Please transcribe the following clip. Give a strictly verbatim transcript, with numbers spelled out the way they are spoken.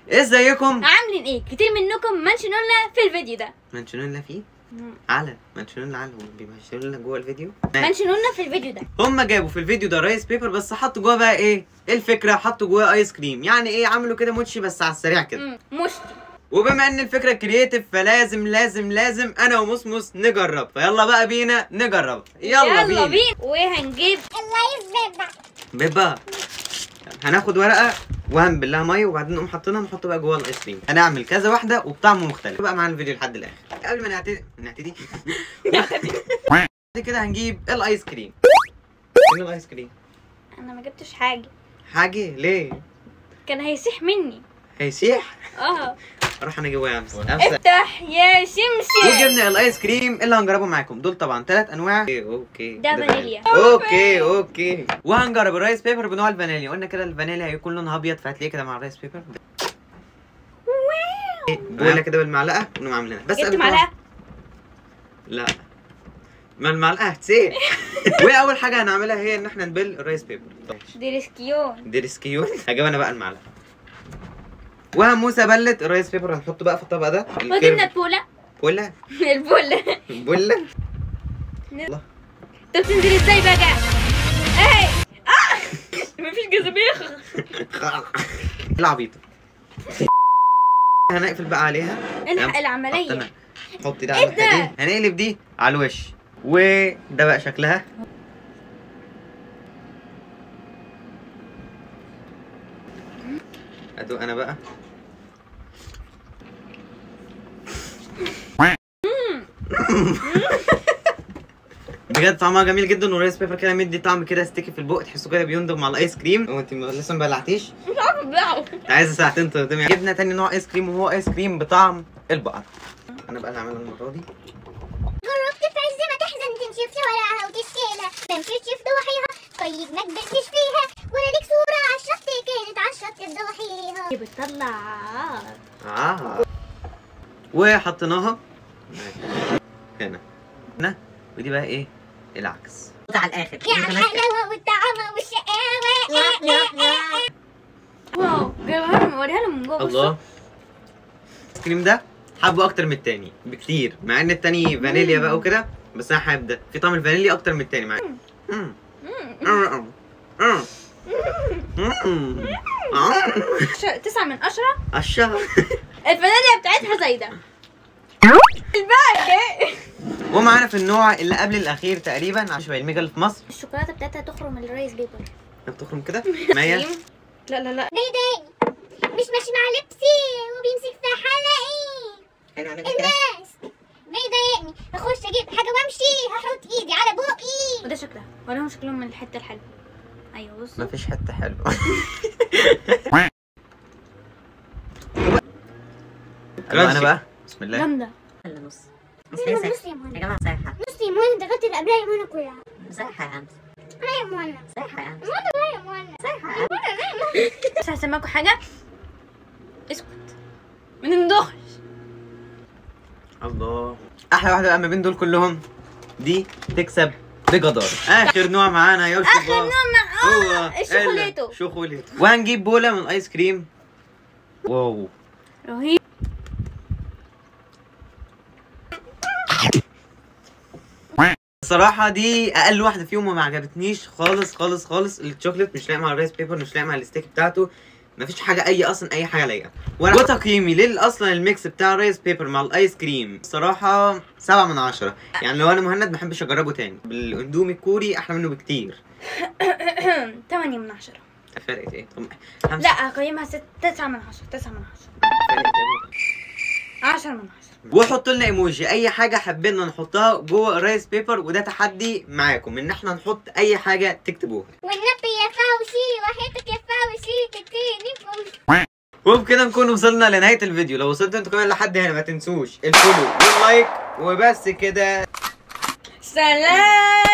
ازيكم؟ عاملين ايه؟ كتير منكم منشنوا لنا في الفيديو ده. منشنوا لنا فيه؟ على منشنوا لنا على بيمنشنوا لنا جوه الفيديو؟ منشنوا لنا في الفيديو ده. هم جابوا في الفيديو ده رايس بيبر، بس حطوا جوه بقى ايه؟ الفكره حطوا جوه ايس كريم، يعني ايه عملوا كده موتشي بس على السريع كده. مشتي. وبما ان الفكره كرييتيف فلازم لازم لازم انا ومسمس نجرب، فيلا بقى بينا نجرب. يلا, يلا بينا. بينا. وهنجيب اللايف بيبا بيبا. هناخد ورقه وهنبل لها ميه وبعدين نقوم حاطينها نحط بقى جوه الايس كريم. هنعمل كذا واحده وبطعم مختلف. بقى معانا الفيديو لحد الاخر. قبل ما نعتدي نعتدي بعد كده هنجيب الايس كريم. فين الايس كريم؟ انا ما جبتش حاجه. حاجه ليه؟ كان هيسيح مني. هيسيح؟ اه اروح انا اجيبه يا امس. افتح يا شمشم. وجبنا الايس كريم اللي هنجربه معاكم. دول طبعا ثلاث انواع. اوكي اوكي ده فانيليا. اوكي اوكي وهنجرب الرايس بيبر بنوع الفانيليا. قلنا كده الفانيليا هيكون لونها ابيض، فهتلاقيه كده مع الرايس بيبر. بقولها كده بالمعلقه ونقوم عاملينها. بس جبت معلقه؟ لا ما المعلقه هتسيح. واول حاجه هنعملها هي ان احنا نبل الرايس بيبر. ديرسكيون ديرسكيون. هجيب انا بقى المعلقه وهموسه بلت الرايس بيبر. هنحطه بقى في الطبق ده. وجبنا البوله. بوله البوله بوله. الله. طب تنزل ازاي بقى؟ اهي اه مفيش جاذبيه. العبيطه. هنقفل بقى عليها. الحق العمليه. حطي ده على الحته دي. هنقلب دي على الوش. وده بقى شكلها. ادوق انا بقى. بجد طعمها جميل جدا، والرايس بيبر كده مدي طعم كده ستيكي في البق، تحسه كده بيندغ مع الايس كريم. هو انت لسه ما بلعتيش؟ مش عارفه ابلعه. عايزه ساعتين تهضمي. جبنا تاني نوع ايس كريم وهو ايس كريم بطعم البقر. انا بقى اللي هعملها المره دي. جربت في عز ما تحزن تمشي في ورقها وتشكيلها، ما مشيتش في ضواحيها طيب ما كبرتش فيها، ولا ليك صوره على الشط كانت على الشط بضواحيها. بتطلع اه وحطيناها هنا هنا. ودي بقى ايه؟ العكس على الاخر يا الحلاوه والطعامه والشقاوه. واو جايبها لهم اوريها لهم من جوه. الله. الايس كريم ده حابه اكتر من التاني بكتير، مع ان التاني فانيليا بقى وكده، بس انا حابب ده. في طعم الفانيليا اكتر من التاني معايا. تسعة من عشرة. الشهر. الفانيليا بتاعتها زايدة. الباقي ومعانا في النوع اللي قبل الاخير تقريبا عشان الميجا اللي في مصر. الشوكولاته بتاعتها تخرم الرايس بيبر. بتخرم كده؟ مية. لا لا لا ضايقني مش ماشي مع لبسي وبيمسك في حلقي. الناس بيضايقني. اخش اجيب حاجه وامشي هحط ايدي على بوقي. وده شكلها. وريهم شكلهم من الحته الحلوه. ايوه بص. مفيش حته حلوه. انا بقى بسم الله. جامده. ولا نص؟ نص يا منى. يا جماعه صحيحه. نص يا منى. انت غلطت اللي قبلها يا منى كلها. صحيحه يا امس. لا يا منى. صحيحه يا امس. منى يا منى. صحيحه يا امس. بس هسمعكم حاجه. اسكت ما نندخش. الله. احلى واحده بقى ما بين دول كلهم دي تكسب بجدارة. اخر نوع معانا يا شباب. اخر نوع مع اه الشوكولاتو. شوكولاتو. وهنجيب بوله من الايس كريم. واو رهيب. الصراحه دي اقل واحده فيهم وما عجبتنيش خالص خالص خالص. الشوكليت مش لايق مع الرايس بيبر، مش لايق مع الستيك بتاعته. مفيش حاجه اي اصلا اي حاجه لايقه. وتقييمي لل اصلا الميكس بتاع الرايس بيبر مع الايس كريم الصراحه سبعة من عشرة. يعني لو انا مهند ما احبش اجربه تاني. بالاندومي الكوري احلى منه بكتير. تمانية من عشرة. فرقت ايه؟ لا هقيمها تسعة من عشرة. تسعة من عشرة. عشرة من عشرة. وحط لنا ايموجي اي حاجه حابين نحطها جوه الرايس بيبر، وده تحدي معاكم ان احنا نحط اي حاجه تكتبوها. والنبي يا فوشي وحياتك يا فوشي تكتيني فوشي. وبكده نكون وصلنا لنهايه الفيديو. لو وصلتوا انتوا كمان لحد هنا ما تنسوش الفولو واللايك وبس كده. سلام.